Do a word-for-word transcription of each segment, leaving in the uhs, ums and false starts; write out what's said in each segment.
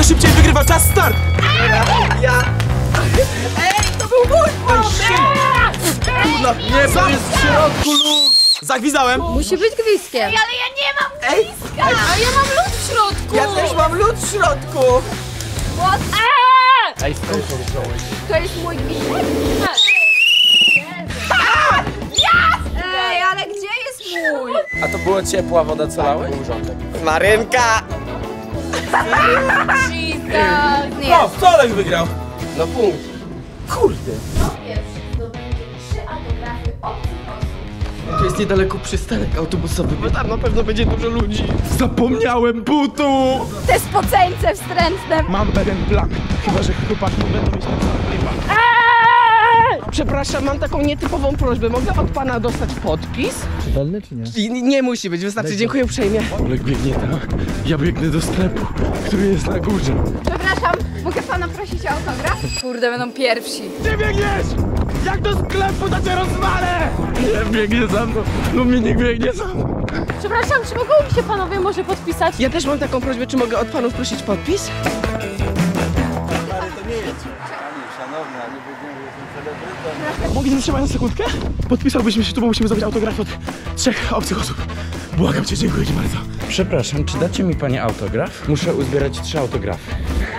Kto szybciej wygrywa, czas start! Ja! Ej, to był mój pomysł! Kurna, nie, to jest w środku lód! Zagwizdałem! Musi być gwizdkiem. Ej, ale ja nie mam Ej, gwizdka! A ja mam lód w środku! ja też mam lód w środku! What? Eee! Ej, skąd to wziąłeś? To jest mój gwizdek? Ej, ale gdzie jest mój? A to była ciepła woda, co lałeś? Marynka! Jesus! O, Solek wygrał! No punkt. Kurde! Tu jest niedaleko przystanek autobusowy, bo tam na pewno będzie dużo ludzi. Zapomniałem butu! Te spoceńce wstrętne! Mam pewien plan, chyba że chłopaki będą mieć ten sam klimat. Przepraszam, mam taką nietypową prośbę. Mogę od pana dostać podpis? Czytelny czy nie? I nie musi być, wystarczy. Dziękuję uprzejmie. Olek biegnie tam, ja biegnę do sklepu, który jest na górze. Przepraszam, mogę pana prosić o autograf? Kurde, będą pierwsi. Gdzie biegniesz? Jak do sklepu, to cię rozwalę! Nie biegnie za mną, no mnie nie biegnie za mną. Przepraszam, czy mogą mi się panowie może podpisać? Ja też mam taką prośbę, czy mogę od panów prosić podpis? Mogę się zatrzymać na sekundkę? Podpisałbyś się tu, bo musimy zrobić autograf od trzech obcych osób. Błagam cię, dziękuję ci bardzo. Przepraszam, czy dacie mi panie autograf? Muszę uzbierać trzy autografy.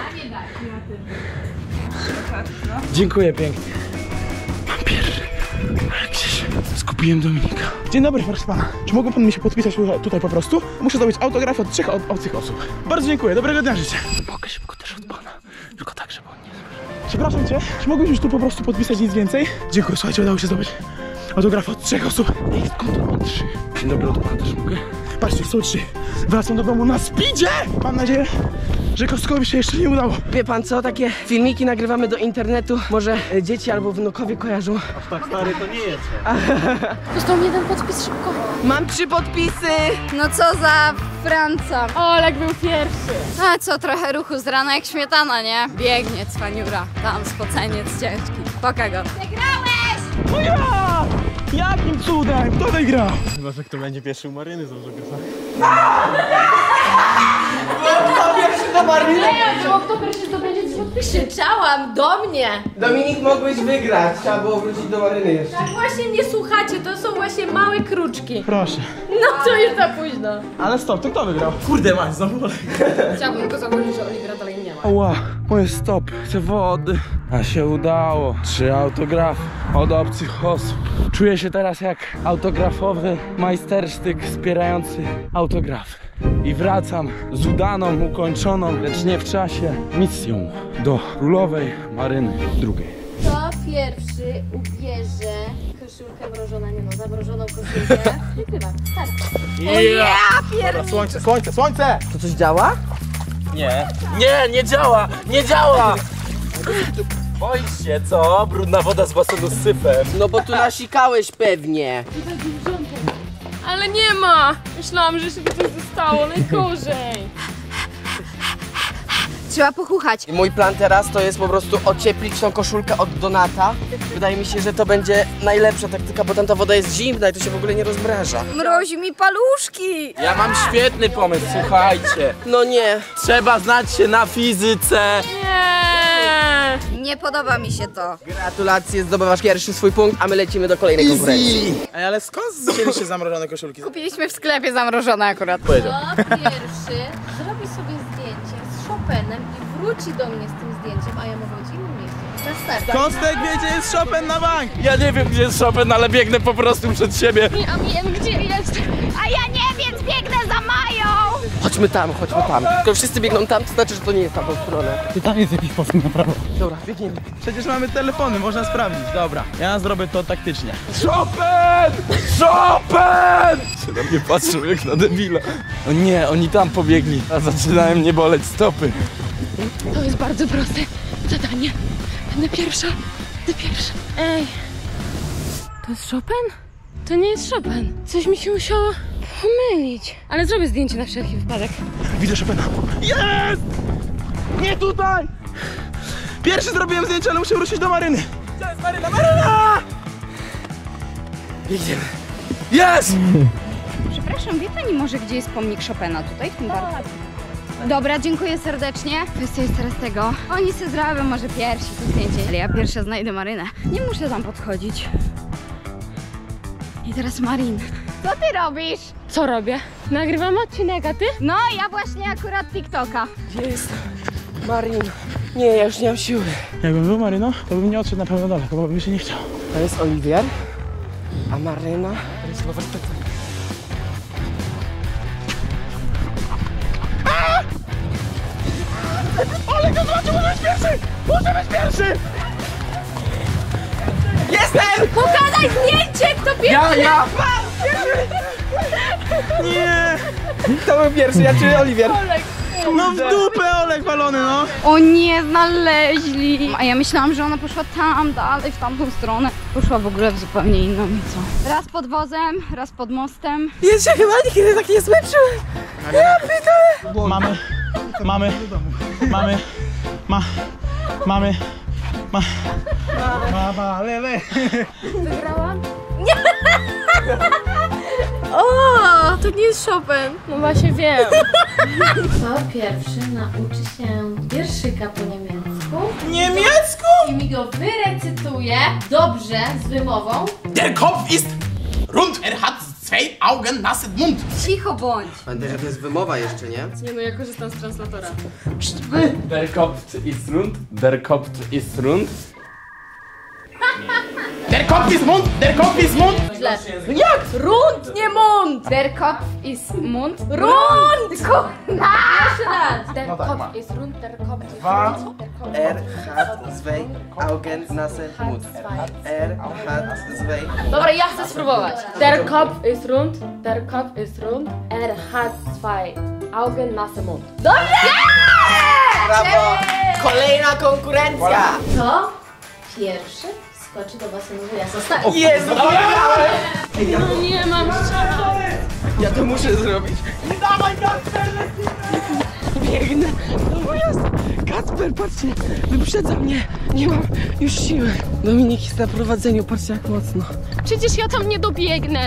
Dziękuję pięknie. Mam pierwszy. Ale gdzieś skupiłem Dominika. Dzień dobry, proszę pana. Czy mógłby pan mi się podpisać tutaj, tutaj po prostu? Muszę zrobić autograf od trzech ob obcych osób. Bardzo dziękuję, dobrego dnia życzę. Mogę szybko też od pana. Tylko tak, żeby on nie słyszał. Przepraszam cię, czy mógłbyś już tu po prostu podpisać nic więcej? Dziękuję, słuchajcie, udało się zdobyć autograf od trzech osób. Ej, skąd on ma trzy? Dzień dobry, od pana też mogę? Patrzcie, są trzy. Wracam do domu na speedzie! Mam nadzieję, że Kostkowi się jeszcze nie udało. Wie pan co, takie filmiki nagrywamy do internetu. Może e, dzieci albo wnukowie kojarzą. Został mi jeden podpis szybko. Mam trzy podpisy! No co za Franca. Olek był pierwszy. A co, trochę ruchu z rana jak śmietana, nie? Biegnie cwaniura. Tam spoceniec ciężki. Poka go. No ja! Jakim cudem? Kto wygrał? Chyba, że kto będzie pierwszy u Maryny z autografem. Kto pierwszy do Maryny? Nie, bo kto pierwszy zdobędzie trzy podpisy? Krzyczałam do mnie. Dominik, mogłeś wygrać. Trzeba było wrócić do Maryny jeszcze. Tak właśnie mnie słuchacie, to są właśnie małe kruczki. Proszę. No to już za późno. Ale stop, to kto wygrał? Kurde, masz, znowu Olek. Chciałbym tylko założyć, że Oliwera dalej nie ma. Ała, moje stopy, chcę wody. A się udało. Trzy autografy od obcych osób. Czuję się teraz jak autografowy majstersztyk wspierający autografy. I wracam z udaną, ukończoną, lecz nie w czasie, misją do królowej Maryny drugiej. Kto pierwszy ubierze koszulkę mrożona, nie no, zamrożoną koszulkę? Wygrywa, tak. Dobra, słońce, słońce, słońce! To coś działa? Nie, nie, nie działa, nie działa! Boisz się, co? Brudna woda z basenu z syfem. No bo tu nasikałeś pewnie. Ale nie ma! Myślałam, że sobie coś zostało, najgorzej. Trzeba pochuchać. I mój plan teraz to jest po prostu ocieplić tą koszulkę od Donata. Wydaje mi się, że to będzie najlepsza taktyka, bo tam ta woda jest zimna i to się w ogóle nie rozmraża. Mrozi mi paluszki. Ja mam świetny pomysł, słuchajcie. No nie. Trzeba znać się na fizyce. Nie! Nie podoba mi się to. Gratulacje, zdobywasz pierwszy swój punkt, a my lecimy do kolejnej konkurencji. Ej, ale skąd wzięliście zamrożone koszulki? Kupiliśmy w sklepie zamrożone akurat. Kto pierwszy zrobi sobie zdjęcie z Chopinem i wróci do mnie z tym zdjęciem, a ja mogę być w innym miejscu. Na start. Kostek, wiecie, jest Chopin na bank! Ja nie wiem, gdzie jest Chopin, ale biegnę po prostu przed siebie. A wiem, gdzie jest. A ja nie, więc biegnę za Mają! Chodźmy tam, chodźmy tam. Tylko wszyscy biegną tam, to znaczy, że to nie jest tamtą stronę. Ty tam jest jakiś sposób na prawo. Dobra, biegniemy. Przecież mamy telefony, można sprawdzić. Dobra, ja zrobię to taktycznie. Chopin! Chopin! Się na mnie patrzą jak na debila. O nie, oni tam pobiegli, a zaczynają mnie boleć stopy. To jest bardzo proste zadanie. Będę pierwsza, będę pierwsza. Ej, to jest Chopin? To nie jest Chopin. Coś mi się musiało pomylić. Ale zrobię zdjęcie na wszelki wypadek. Widzę Chopina. Jest! Nie tutaj! Pierwszy zrobiłem zdjęcie, ale muszę wrócić do Maryny. Gdzie jest Maryna? Maryna! Biegniemy. Jest! Przepraszam, wie pani może, gdzie jest pomnik Chopina tutaj w tym parku? Dobra, dziękuję serdecznie. Kwestia jest teraz tego. Oni se zrobią może pierwsi to zdjęcie, ale ja pierwsza znajdę Marynę. Nie muszę tam podchodzić. I teraz Marin. Co ty robisz? Co robię? Nagrywam odcinek, a ty? No, ja właśnie akurat TikToka. Gdzie jest Marin? Nie, ja już nie mam siły. Jakbym był Maryną, to bym nie odszedł na pewno daleko, bo bym się nie chciał. To jest Oliwier, a Maryna to jest chyba warsztatek. Olek, no zobaczcie, muszę być pierwszy! Muszę być pierwszy! Jestem! Pokazaj zdjęcie, kto pierwszy! Ja, ja! Nie! Kto był pierwszy, ja czy Oliwier? No w dupę Olek walony, no! O nie, znaleźli! A ja myślałam, że ona poszła tam dalej, w tamtą stronę. Poszła w ogóle w zupełnie inną i co? Raz pod wozem, raz pod mostem. Jest, ja chyba nigdy tak nie zmęczyłem. Ja pytam. Mamy, mamy, mamy, ma, mamy, ma, mama, lele. Wygrałam? Nie! O, to nie jest Chopin. No właśnie wiem. Kto pierwszy nauczy się wierszyka po niemiecku Niemiecku! i mi go wyrecytuje dobrze z wymową? Der Kopf ist rund, er hat zwei Augen, nassen Mund. Cicho bądź! Pamiętaj, że to jest wymowa jeszcze, nie? Nie no, ja korzystam z translatora. Der Kopf ist rund, der Kopf ist rund. Der Kopf ist Mund, der Kopf ist Mund. Źle. Jak? Rund, nie mund! Der Kopf ist Mund. Rund! Kurna! Jeszcze raz. Der No tak, ma. Kopf ist rund, der Kopf ist Dwa. rund, der Kopf Er hat zwei Augen, nasse Mund. Er hat zwei. Dobra, ja chcę spróbować. Der Kopf ist rund, der Kopf ist rund, er hat zwei Augen, nasse Mund. Brawo! Kolejna konkurencja! Kto pierwszy skoczy do basenu wyjazdu? Ostatni. Jezu, No nie mam ja to muszę zrobić. Dawaj, Kacper! Biegnę. No jest. Kacper, patrzcie, wyprzedza mnie. Nie mam już siły. Dominik jest na prowadzeniu, patrzcie jak mocno. Przecież ja tam nie dobiegnę.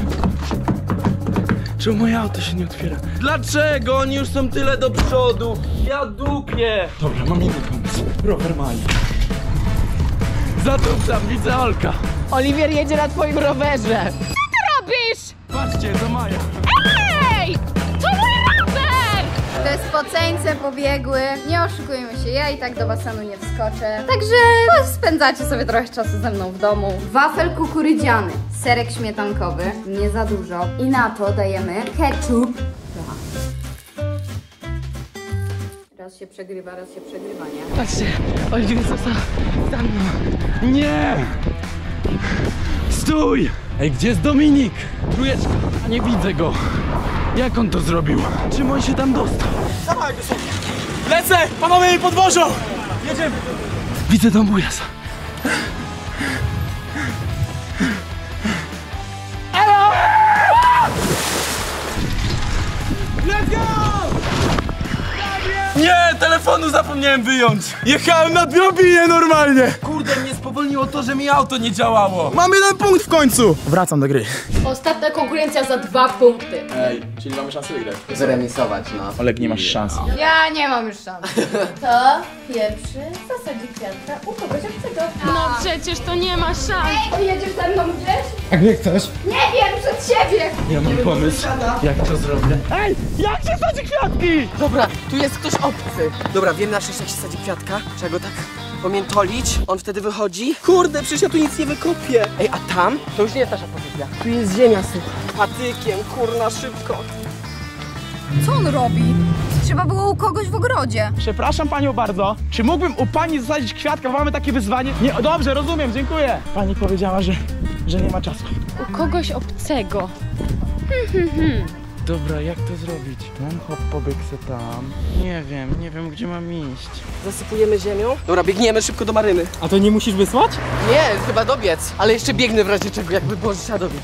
Czemu moje auto się nie otwiera? Dlaczego? Oni już są tyle do przodu. Ja dupię. Dobra, mam inny pomysł. Rower Mali. Zatupcam, widzę Olka. Oliwier jedzie na twoim rowerze. Robisz? Patrzcie, to Maja. Ej! To mój rower! Te spoceńce pobiegły. Nie oszukujmy się, ja i tak do basenu nie wskoczę. Także no, spędzacie sobie trochę czasu ze mną w domu. Wafel kukurydziany, serek śmietankowy, nie za dużo. I na to dajemy ketchup. Raz się przegrywa, raz się przegrywa, nie? Patrzcie, Oliwier został za mną. Nie! Stój! Ej, gdzie jest Dominik? Trójeczka. Nie widzę go. Jak on to zrobił? Czym on się tam dostał? Dawaj, wysoko. Lecę! Panowie mi podwożą! Jedziemy! Widzę tam bujasa. Let's go! Nie, telefonu zapomniałem wyjąć. Jechałem na drobinie normalnie! Kurde, mnie spowolniło to, że mi auto nie działało. Mam jeden punkt w końcu! Wracam do gry. Ostatnia konkurencja za dwa punkty. Ej, czyli mamy szansę wygrać. Zremisować, no. Olek, nie masz szans. Ja nie mam już szans. Kto pierwszy zasadzi kwiatka u kogoś obcego? No przecież to nie ma szans. Pojedziesz ze mną gdzieś? Jak nie chcesz? Nie wiem, przed siebie! Ja mam pomysł, jak to zrobię. Ej, jak się sadzi kwiatki? Dobra, tu jest ktoś obcy. Dobra, wiem na szczęście jak się sadzi kwiatka. Trzeba go tak pomiętolić. On wtedy wychodzi. Kurde, przecież ja tu nic nie wykopię. Ej, a tam? To już nie jest nasza pozycja. Tu jest ziemia sucha. Patykiem, kurna, szybko. Co on robi? Trzeba było u kogoś w ogrodzie. Przepraszam panią bardzo. Czy mógłbym u pani zasadzić kwiatka, bo mamy takie wyzwanie? Nie, dobrze, rozumiem, dziękuję. Pani powiedziała, że, że nie ma czasu. U kogoś obcego. Dobra, jak to zrobić? Mam hop, pobieg se tam. Nie wiem, nie wiem gdzie mam iść. Zasypujemy ziemią. Dobra, biegniemy szybko do Maryny. A to nie musisz wysłać? Nie, chyba dobiec. Ale jeszcze biegnę w razie czego, jakby było, że trzeba dobiec.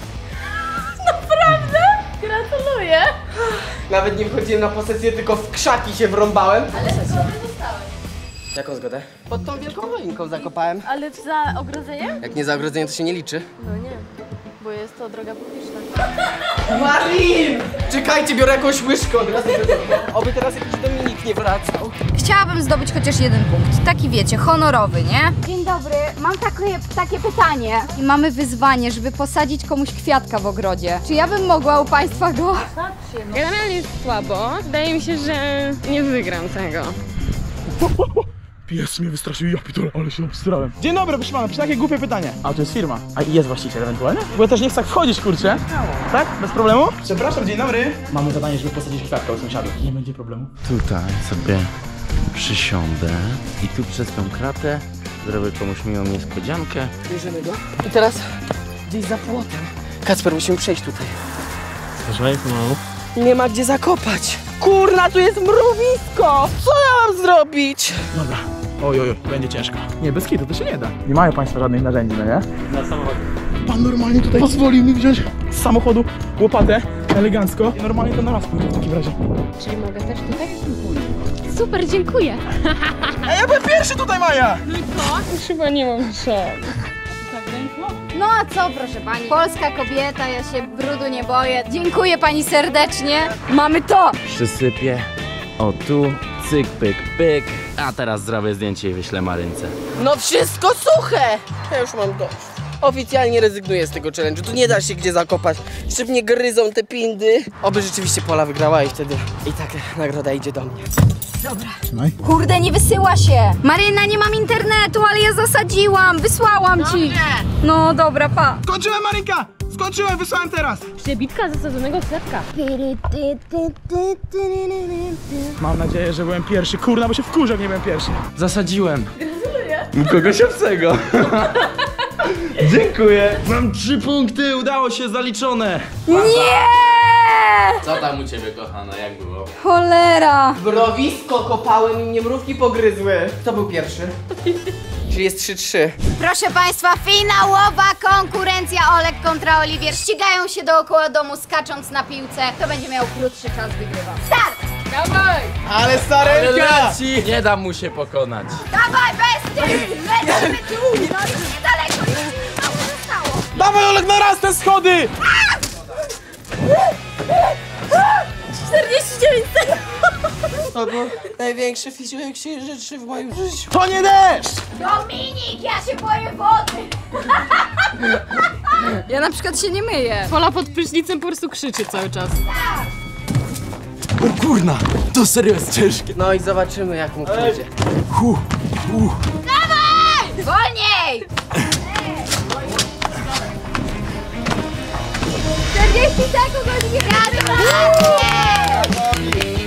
Gratuluję. Nawet nie wchodziłem na posesję, tylko w krzaki się wrąbałem. Ale zgodę dostałeś. Jaką zgodę? Pod tą wielką choinką zakopałem. Ale za ogrodzeniem? Jak nie za ogrodzenie, to się nie liczy. No nie. bo jest to droga publiczna. Marin! Czekajcie, biorę jakąś łyżkę od razu. Oby teraz jakiś Dominik nie wracał. Chciałabym zdobyć chociaż jeden punkt. Taki wiecie, honorowy, nie? Dzień dobry, mam takie, takie pytanie. I mamy wyzwanie, żeby posadzić komuś kwiatka w ogrodzie. Czy ja bym mogła u Państwa go? Generalnie jest słabo. Wydaje mi się, że nie wygram tego. Pies mnie wystraszył, ja pitole, ale się obstrałem. Dzień dobry, proszę pana, takie głupie pytanie. A to jest firma. A jest właściciel ewentualnie? Bo ja też nie chcę tak wchodzić, kurczę. Tak? Bez problemu? Przepraszam, dzień dobry. Mamy zadanie, żeby posadzić kwiatka u sąsiadów. Nie będzie problemu. Tutaj sobie przysiądę i tu przez tą kratę zrobię komuś miłą niespodziankę. Bierzemy go. I teraz gdzieś za płotem. Kacper, musimy przejść tutaj. Proszę, pomału. Nie ma gdzie zakopać. Kurna, tu jest mrowisko! Co ja mam zrobić? Dobra. Oj, oj, oj, będzie ciężko. Nie, bez kitu, to się nie da. Nie mają Państwo żadnych narzędzi, no nie? Na samochód. Pan normalnie tutaj pozwolił mi wziąć z samochodu łopatę elegancko. I normalnie to na raz pójdę w takim razie. Czyli mogę też tutaj? Super, dziękuję. Ej, ja byłem pierwszy tutaj, Maja! No i co? Już chyba nie mam szans. No a co, proszę pani? Polska kobieta, ja się brudu nie boję. Dziękuję pani serdecznie. Mamy to! Przysypię. O tu, cyk, pyk, pyk. A teraz zrobię zdjęcie i wyślę Marynce. No wszystko suche! Ja już mam dość. Oficjalnie rezygnuję z tego challenge'u. Tu nie da się gdzie zakopać. Jeszcze mnie gryzą te pindy. Oby rzeczywiście Pola wygrała i wtedy i tak nagroda idzie do mnie. Dobra. Kurde, nie wysyła się. Maryna, nie mam internetu, ale ja zasadziłam. Wysłałam ci. No dobra, pa. Skończyłem, Marynka! Skończyłem, wysłałem teraz! Przebitka zasadzonego kwiatka. Mam nadzieję, że byłem pierwszy. Kurna, bo się wkurzę, jak nie byłem pierwszy. Zasadziłem. Gratuluję. Kogoś obcego. Dziękuję. Mam trzy punkty, udało się, zaliczone. Nie! Co tam u ciebie, kochana, jak było? Cholera. Mrowisko kopałem i mnie mrówki pogryzły. Kto był pierwszy? Czyli jest trzy trzy. Proszę Państwa, finałowa konkurencja Olek kontra Oliwier. Ścigają się dookoła domu, skacząc na piłce. Kto będzie miał krótszy czas, wygrywa. Start! Dawaj! Ale starenka! Nie dam mu się pokonać. Dawaj, bestia! Lecimy tu! No już niedaleko, już mało zostało. Dawaj, Olek, na raz te schody! czterdzieści dziewięć sekund. To był największy fizjołek się rzeczy w moim życiu. To nie deszcz! Dominik, ja się boję wody. Ja na przykład się nie myję. Pola pod prysznicem po prostu krzyczy cały czas. O kurna, to serio jest ciężkie. No i zobaczymy jak mu pójdzie. Dawaj! Wolniej! czterdzieści sekund, Oliwier! Gratulacje!